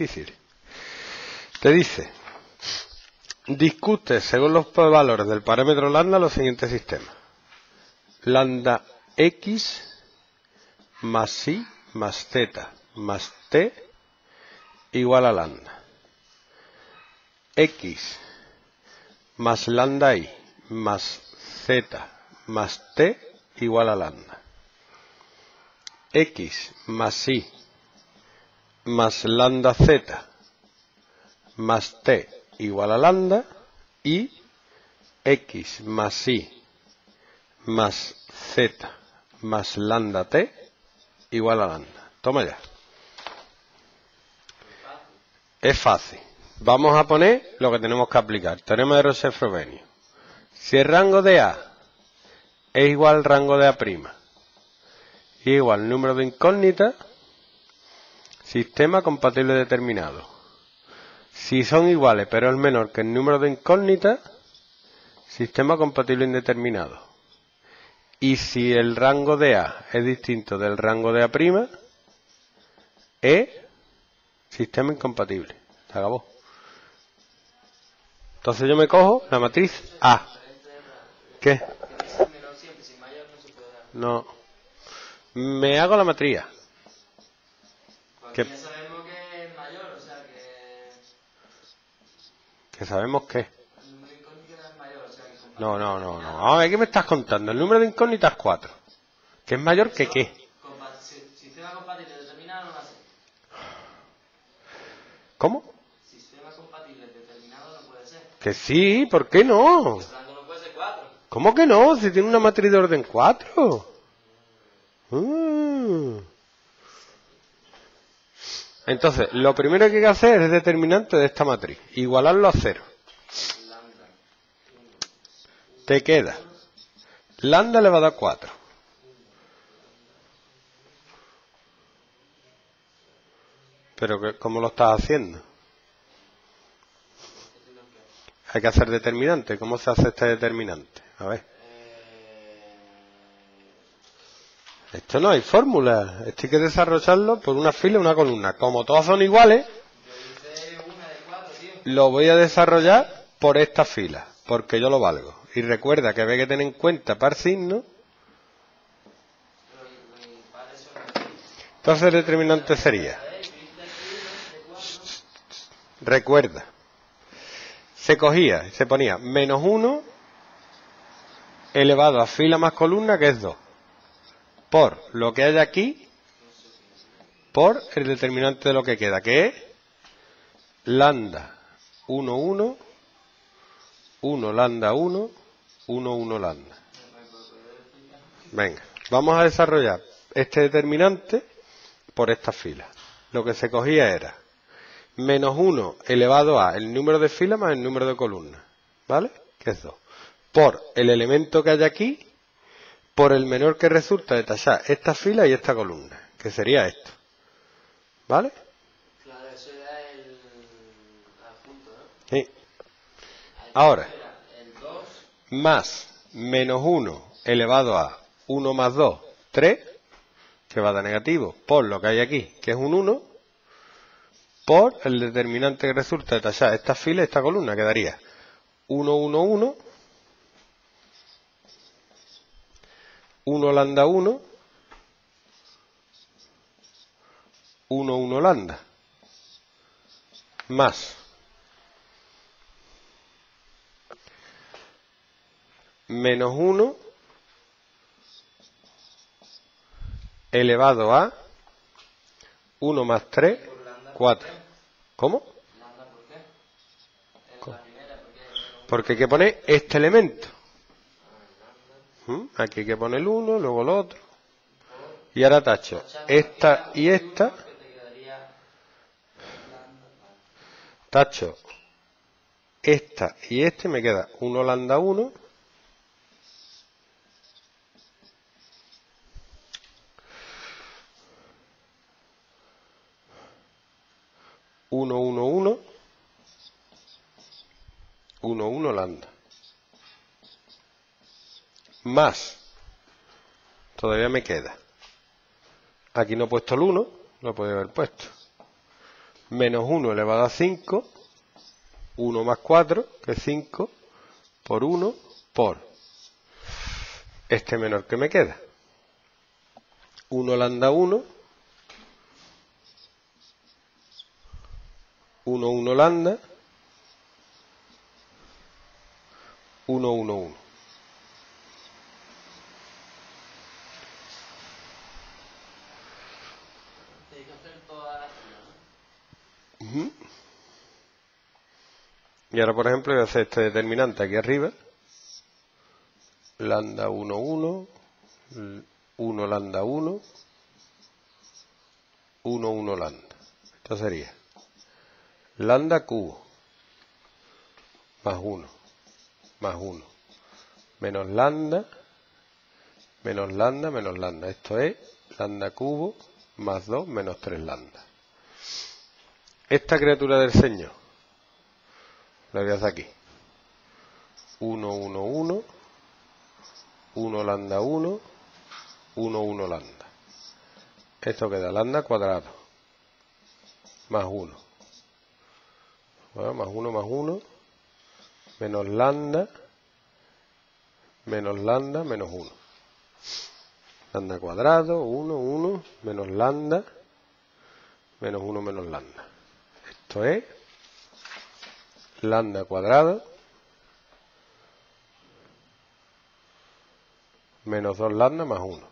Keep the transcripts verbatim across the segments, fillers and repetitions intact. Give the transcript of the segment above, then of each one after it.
difícil. Te dice, discute según los valores del parámetro lambda los siguientes sistemas. Lambda x más y más z más t igual a lambda. X más lambda y más z más t igual a lambda. X más y más lambda z más t igual a lambda y x más y más z más lambda t igual a lambda. Toma ya. Es fácil. Vamos a poner lo que tenemos que aplicar. Teorema de Roche-Frobenius. Si el rango de A es igual al rango de A' y igual al número de incógnitas, sistema compatible determinado. Si son iguales pero es menor que el número de incógnitas, sistema compatible indeterminado. Y si el rango de A es distinto del rango de A', es sistema incompatible. Se acabó. Entonces yo me cojo la matriz A. ¿Qué? No. Me hago la matriz A. ¿Qué? Ya sabemos que es mayor, o sea que... ¿Que sabemos qué? El número de incógnitas es mayor, o sea que... No, no, no, no. A ver, ¿qué me estás contando? El número de incógnitas es cuatro. ¿Que es mayor que qué? Sistema compatible determinado no va a ser. ¿Cómo? Sistema compatible determinado no puede ser. Que sí, ¿por qué no? El rango no puede ser cuatro. ¿Cómo que no? Si tiene una matriz de orden cuatro. Mm. Entonces, lo primero que hay que hacer es determinante de esta matriz. Igualarlo a cero. Te queda. Lambda le va a dar cuatro. Pero, que, ¿cómo lo estás haciendo? Hay que hacer determinante. ¿Cómo se hace este determinante? A ver. Esto no hay fórmula. Esto hay que desarrollarlo por una fila y una columna. Como todas son iguales, lo voy a desarrollar por esta fila, porque yo lo valgo. Y recuerda que hay que tener en cuenta par signo. Entonces el determinante sería, recuerda, se cogía, se ponía menos uno elevado a fila más columna, que es dos, por lo que hay aquí, por el determinante de lo que queda, que es lambda uno, uno, uno lambda uno, uno, uno lambda. Venga, vamos a desarrollar este determinante por esta fila. Lo que se cogía era menos uno elevado a el número de filas más el número de columnas, ¿vale? Que es dos. Por el elemento que hay aquí, por el menor que resulta de tachar esta fila y esta columna, que sería esto, ¿vale? Claro, eso era el adjunto, ¿no? Sí. Ahora, más menos uno elevado a uno más dos, tres, que va a dar negativo, por lo que hay aquí, que es un uno, por el determinante que resulta de tachar esta fila y esta columna, que daría uno, uno, uno, uno lambda uno, uno, uno lambda, más menos uno elevado a uno más tres, cuatro. ¿Cómo? Porque hay que poner este elemento. ¿Mm? Aquí hay que poner el uno, luego el otro. Y ahora tacho esta y esta. Tacho esta y este, me queda uno lambda uno. uno, uno, uno, uno, uno lambda, más, todavía me queda, aquí no he puesto el uno, lo podría haber puesto, menos uno elevado a cinco, uno más cuatro, que es cinco, por uno, por este menor que me queda. uno lambda uno, uno, uno lambda, uno, uno, uno. Tienes que hacer toda la fila, ¿no? Uh-huh. Y ahora, por ejemplo, voy a hacer este determinante aquí arriba. Lambda uno, uno, uno lambda uno, uno, uno lambda. Esto sería lambda cubo más uno, más uno, menos lambda, menos lambda, menos lambda. Esto es lambda cubo más dos menos tres lambda. Esta criatura del Señor la voy a hacer aquí. uno, uno, uno, uno lambda uno, uno, uno lambda. Esto queda lambda cuadrado más uno. Bueno, más uno más uno, menos lambda, menos lambda, menos uno. Lambda cuadrado, uno, uno, menos lambda, menos uno, menos lambda. Esto es lambda cuadrado menos dos lambda más uno.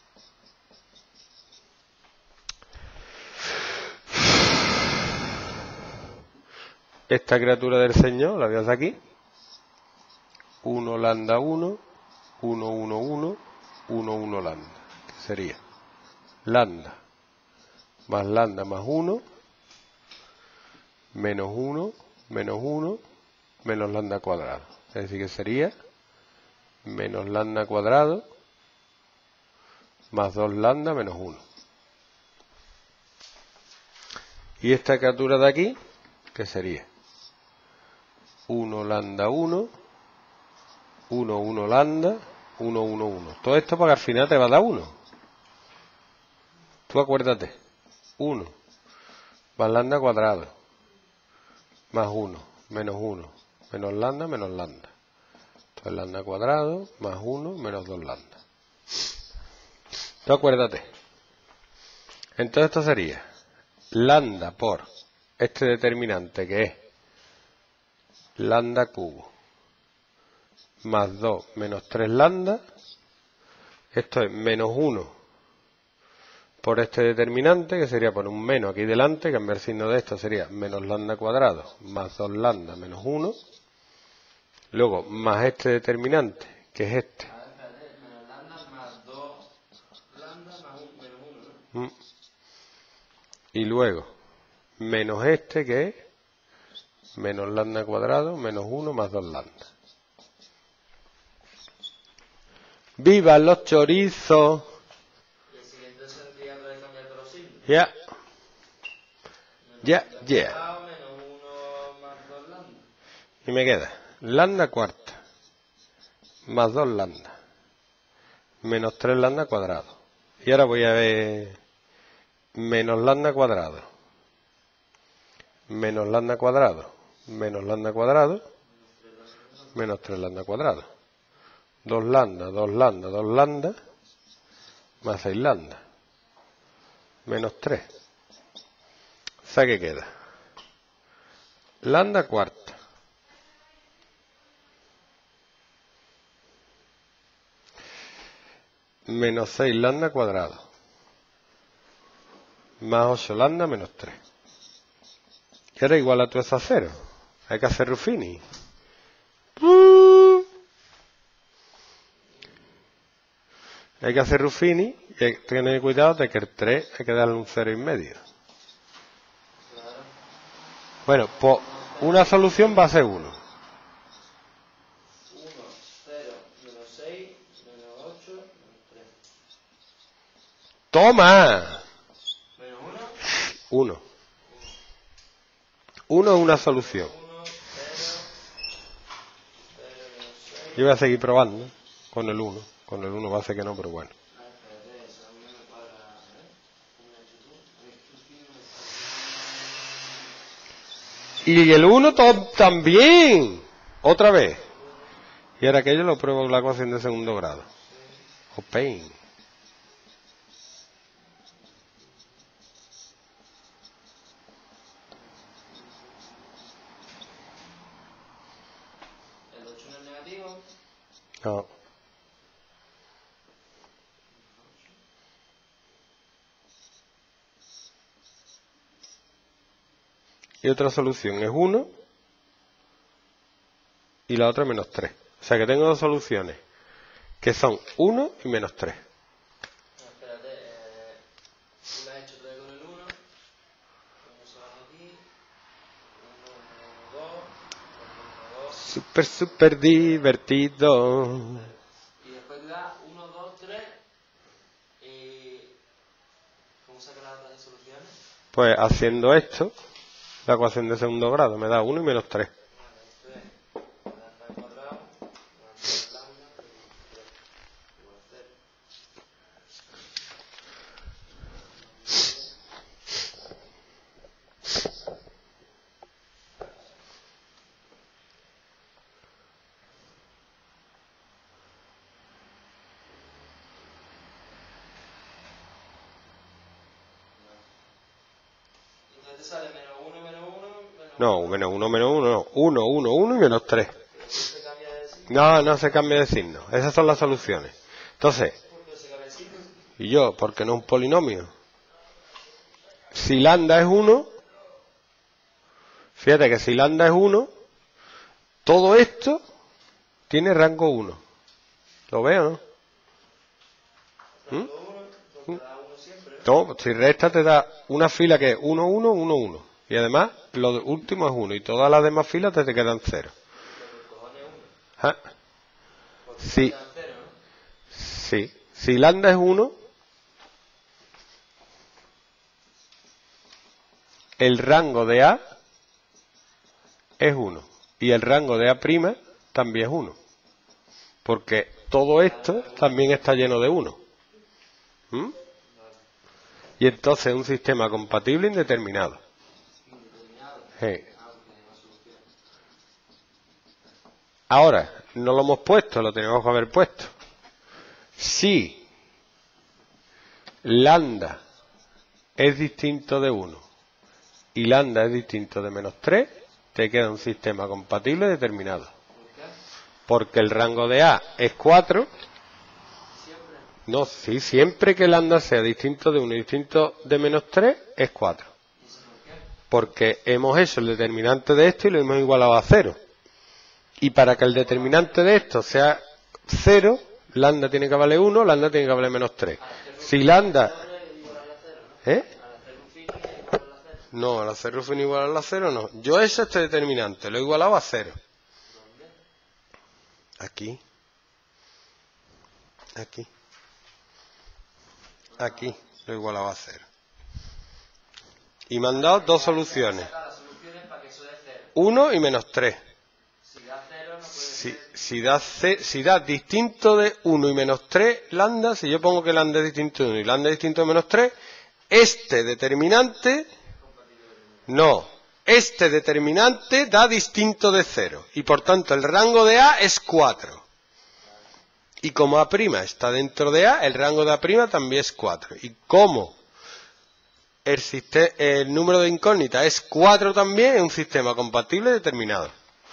Esta criatura del Señor la voy a hacer aquí. uno lambda uno, uno, uno, uno, uno, uno lambda. Que sería lambda más lambda más uno, menos uno, menos uno, menos lambda cuadrado. Es decir, que sería menos lambda cuadrado más dos lambda menos uno. Y esta criatura de aquí, que sería uno lambda uno, uno, uno lambda, uno, uno, uno. Todo esto para que al final te va a dar uno. Tú acuérdate, uno más lambda cuadrado más uno, menos uno, menos lambda, menos lambda. Entonces lambda cuadrado más uno, menos dos lambda. Tú acuérdate. Entonces esto sería lambda por este determinante que es lambda cubo más dos menos tres lambda. Esto es menos uno por este determinante, que sería por un menos aquí delante, cambiar el signo de esto sería menos lambda cuadrado más dos lambda menos uno. Luego más este determinante, que es este. A ver, espérate, menos lambda más dos lambda más un, menos uno, ¿no? Mm. Y luego menos este, que es menos lambda cuadrado menos uno más dos lambda. ¡Vivan los chorizos! Y el siguiente sentido de cambiar todos los signos. Ya, Menos ya, lambda ya. cuadrado menos uno más dos lambda. Y me queda lambda cuarta más dos lambda menos tres lambda cuadrado. Y ahora voy a ver menos lambda cuadrado menos lambda cuadrado menos lambda cuadrado menos tres lambda cuadrado. dos lambda, dos lambda, dos lambda más seis lambda menos tres. O sea que queda lambda cuarta menos seis lambda cuadrado más ocho lambda menos tres. Y ahora igual a todo eso a cero. Hay que hacer Ruffini. Hay que hacer Ruffini y hay que tener cuidado de que el tres hay que darle un cero y medio. Claro. Bueno, pues una solución va a ser uno. uno, cero, menos seis, menos ocho, menos tres. ¡Toma! Menos uno, Uno. Uno es una solución. uno, cero, cero, menos seis. Yo voy a seguir probando con el uno. Con el uno va a ser que no, pero bueno. Ah, espérate, eso a mí no me cuadra, ¿eh? ¿Cómo lo has hecho tú? A ver, tú sí no me sale. Y el uno también. Otra vez. Y ahora aquello lo pruebo con la ecuación de segundo grado. O pain. El ocho no es negativo. No. Y otra solución es uno y la otra menos tres. O sea que tengo dos soluciones que son uno y menos tres. No, espérate, eh, tú la has hecho tres con el uno. uno se va aquí. uno, dos. dos. Súper, súper divertido. Y después te da uno, dos, tres. Y... ¿Cómo sacas las otras soluciones? Pues haciendo esto, la ecuación de segundo grado me da uno y menos tres. Vale, esto es lambda al cuadrado, más lambda, tres, igual a cero. Entonces te sale menos uno, menos uno, menos No, uno. menos uno, menos uno, no. uno, uno, uno y menos tres. Pero si se cambia de signo, No, no se cambia de signo. Esas son las soluciones. Entonces, ¿por qué se cambia de signo? y yo, porque no es un polinomio. Si lambda es uno, fíjate que si lambda es uno, todo esto tiene rango uno. ¿Lo veo, no? ¿Mm? Rango uno, porque da uno siempre, ¿no? No, si resta te da una fila que es uno, uno, uno, uno. Y además, lo último es uno. Y todas las demás filas te, te quedan cero. Pero por cojones uno. ¿Ah? Porque Sí. te dan cero, ¿no? Sí. Si lambda es uno, el rango de A es uno. Y el rango de A' también es uno. Porque todo esto también está lleno de uno. ¿Mm? Y entonces es un sistema compatible indeterminado. Indeterminado. Sí. Ah, porque hay más soluciones. Ahora, no lo hemos puesto, lo tenemos que haber puesto. Si lambda es distinto de uno y lambda es distinto de menos tres, te queda un sistema compatible determinado. ¿Por qué? Porque el rango de A es cuatro. Siempre. No, sí, siempre que lambda sea distinto de uno y distinto de menos tres, es cuatro. ¿Y eso por qué? Porque hemos hecho el determinante de esto y lo hemos igualado a cero. Y para que el determinante de esto sea cero, lambda tiene que valer uno, lambda tiene que valer menos tres. Si lambda... Igual a la cero, ¿no? ¿Eh? Al hacer un fin igual a la cero. No, al hacer fin igual a la cero no. Yo he hecho este determinante, lo he igualado a cero. ¿Dónde? Aquí. Aquí. Aquí lo he igualado a cero. Y me han dado dos soluciones. Saca las soluciones para que eso dé cero. uno y menos tres. Si da cero no puede Si, ser. si, da ce- si da distinto de uno y menos tres, lambda, si yo pongo que lambda es distinto de uno y lambda es distinto de menos tres, este determinante, no, este determinante da distinto de cero. Y por tanto el rango de A es cuatro. Y como A' está dentro de A, el rango de A' también es cuatro. Y como el, siste- el número de incógnitas es cuatro también, es un sistema compatible determinado.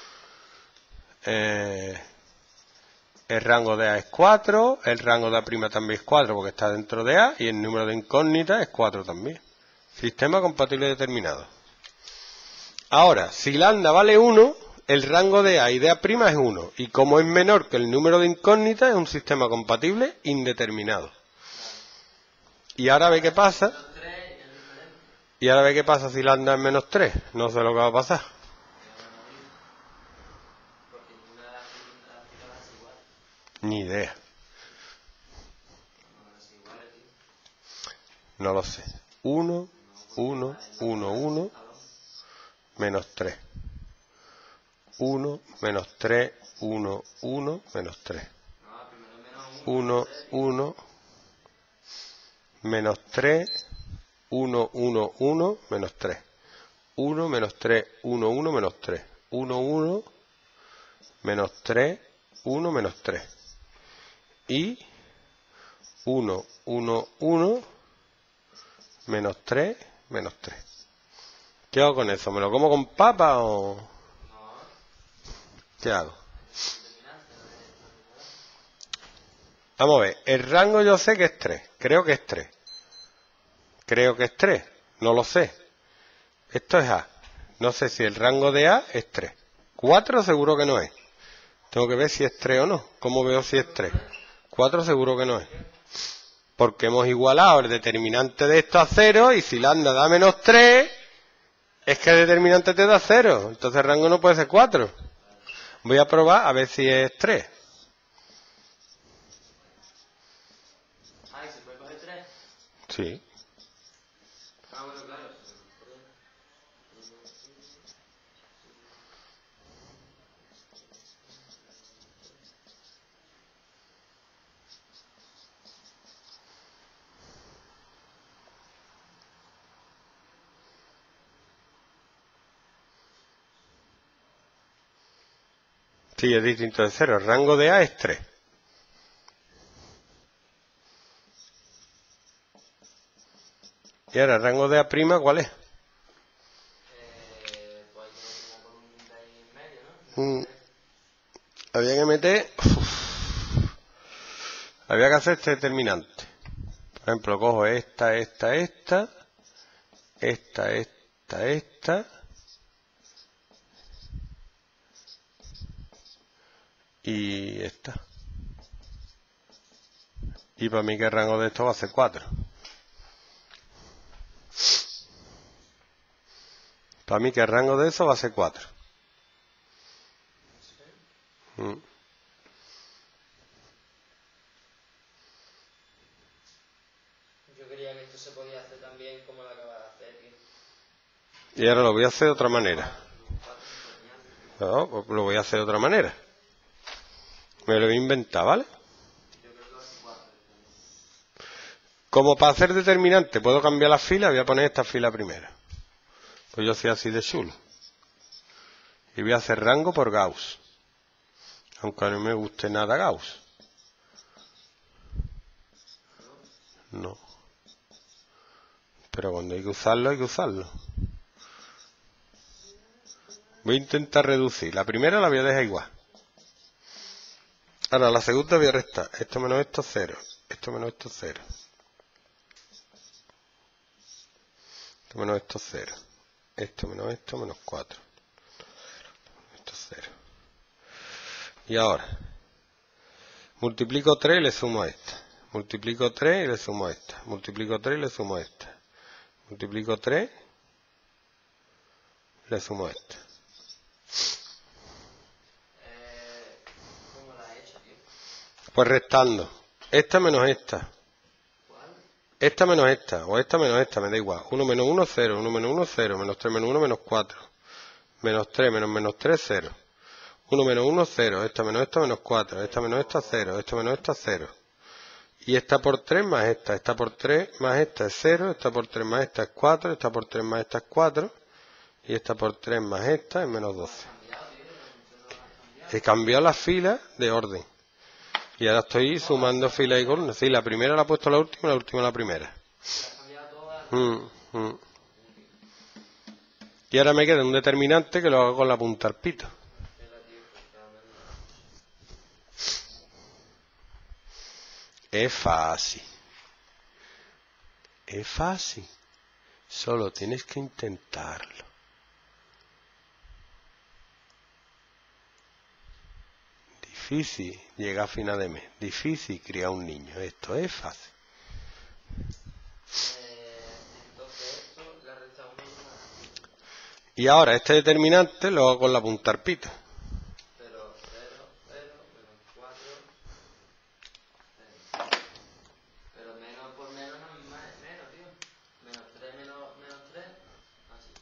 Eh, el rango de A es cuatro, el rango de A' también es cuatro porque está dentro de A, y el número de incógnitas es cuatro también. Sistema compatible determinado. Ahora, si lambda vale uno, el rango de A y de A' es uno, y como es menor que el número de incógnitas, es un sistema compatible indeterminado. Y ahora ve qué pasa, Menos tres es diferente. y ahora ve qué pasa si lambda es menos tres, no sé lo que va a pasar. Porque ninguna de las las filas es igual. Ni idea, No es igual, tío. no lo sé. uno, uno, uno, uno, menos tres. uno, menos tres, uno, uno, menos tres. No, primero menos uno. uno, uno, menos tres, uno, uno, uno, menos tres. uno, menos tres, uno, uno, menos tres. uno, uno, menos tres, uno, menos tres. Y uno, uno, uno, menos tres, menos tres. ¿Qué hago con eso? ¿Me lo como con papa o...? No. ¿Qué hago? Determinante, no es- no es nada. Vamos a ver, el rango yo sé que es tres, creo que es tres. Creo que es tres, no lo sé. Esto es A. No sé si el rango de A es tres. cuatro seguro que no es. Tengo que ver si es tres o no. ¿Cómo veo si es tres? cuatro seguro que no es. Porque hemos igualado el determinante de esto a cero y si lambda da menos tres, es que el determinante te da cero. Entonces el rango no puede ser cuatro. Voy a probar a ver si es tres. Ah, ¿y se puede coger tres? Sí. Ah, bueno, claro. Sí, es distinto de cero. El rango de A es tres. Y ahora el rango de A', ¿cuál es? Eh, pues hay que meter una columnita ahí en medio, ¿no? Mm, había que meter... Había que hacer este determinante. Por ejemplo, cojo esta, esta, esta, esta, esta, esta, y esta. Y para mí que el rango de esto va a ser cuatro. Para mí que el rango de eso va a ser cuatro. Mm. Yo creía que esto se podía hacer también como lo acabas de hacer, tío. Y ahora lo voy a hacer de otra manera. Cuatro determinantes. No, pues lo voy a hacer de otra manera. Me lo voy a inventar, ¿vale? Yo creo que va a ser cuatro. Como para hacer determinante puedo cambiar la fila, voy a poner esta fila primero. Pues yo soy así de chulo. Y voy a hacer rango por Gauss. Aunque no me guste nada Gauss. No. Pero cuando hay que usarlo, hay que usarlo. Voy a intentar reducir. La primera la voy a dejar igual. Ahora, la segunda voy a restar. Esto menos esto, cero. Esto menos esto, cero. Esto menos esto, cero. Esto menos esto, menos cuatro. Esto, cero. Y ahora, multiplico tres y le sumo a esta. Multiplico tres y le sumo a esta. Multiplico tres y le sumo a esta. Multiplico tres y le sumo a esta. Eh, ¿Cómo la has hecho, tío? Pues restando. Esta menos esta. ¿Cuál? Esta menos esta. O esta menos esta. Me da igual. uno menos uno, cero. uno menos uno, cero. Menos tres menos uno, menos cuatro. Menos tres menos menos tres, cero. uno menos uno, cero. Esta menos esta, menos cuatro. Esta menos esta, cero. Esta menos esta, cero. Y esta por tres más esta. Esta por tres más esta es cero. Esta por tres más esta es cuatro. Esta por tres más esta es cuatro. Y esta por tres más esta es menos doce. He cambiado las filas de orden. Y ahora estoy sumando filas y columnas. Sí, la primera la he puesto a la última, la última a la primera. La has cambiado todas. Mm, mm. Y ahora me queda un determinante que lo hago con la punta al pito. Espera, tío, porque ahora no- Es fácil. Es fácil. Solo tienes que intentarlo. Difícil llegar a final de mes. Difícil criar un niño. Esto es fácil. Eh, entonces esto le ha restado uno y nada. Y ahora este determinante lo hago con la punta al pito. Cero, cero, cero, menos cuatro, cero. Pero menos por menos no es más, menos, tío. Menos tres, menos, menos tres, así.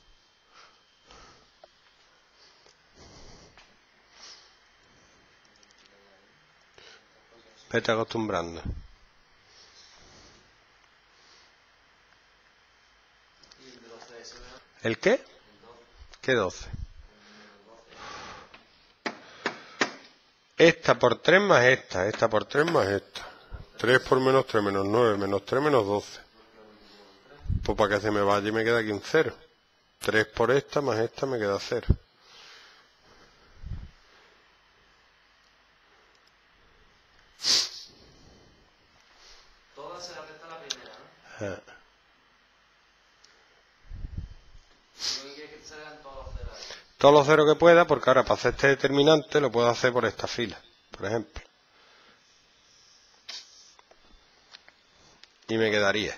Vete acostumbrando. Y el de doce, ese menos ¿El qué? el doce. ¿Qué doce? Esta por tres más esta, esta por tres más esta. tres por menos tres menos nueve, menos tres menos doce. Pues para que se me vaya y me queda aquí un cero. tres por esta más esta me queda cero. Todas se la resta la primera, ¿no? Ah. No quiere que salgan todos los ceros ahí. Todos los ceros que pueda, porque ahora para hacer este determinante lo puedo hacer por esta fila, por ejemplo. Y me quedaría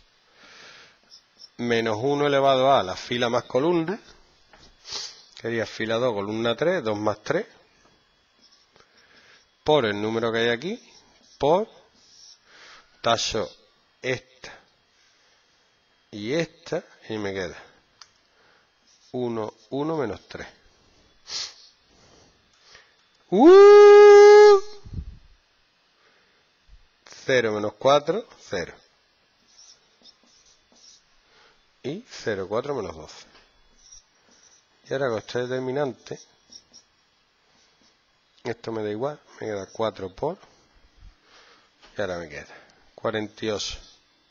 menos uno elevado a la fila más columna, que sería fila dos, columna tres, dos más tres, por el número que hay aquí, por tacho esta y esta, y me queda uno, uno menos tres. ¡Uh! cero menos cuatro, cero. Y cero, cuatro menos doce. Y ahora con este determinante, esto me da igual, me queda cuatro por, y ahora me queda cuarenta y ocho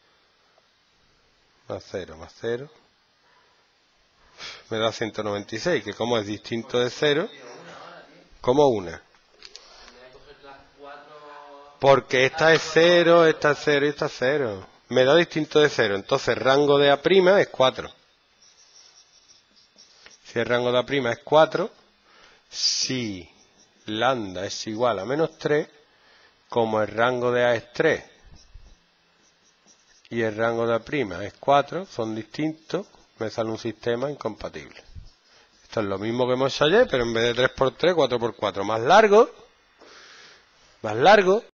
más cero más cero, me da ciento noventa y seis, que como es distinto de cero, como una. Porque esta es cero, esta es cero y esta es cero. Me da distinto de cero, entonces el rango de A' es cuatro. Si el rango de A' es cuatro, si lambda es igual a menos tres, como el rango de A es tres y el rango de A' es cuatro, son distintos, me sale un sistema incompatible. Esto es lo mismo que hemos hecho ayer, pero en vez de tres por tres, cuatro por cuatro. Más largo, más largo.